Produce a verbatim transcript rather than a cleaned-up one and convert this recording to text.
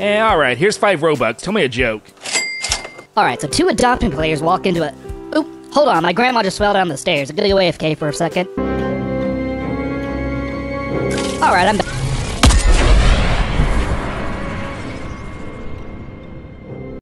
Eh, alright, here's five Robux. Tell me a joke. Alright, so two adopting players walk into a... Oop, hold on, my grandma just fell down the stairs. I'm gonna go A F K for a second. Alright, I'm back.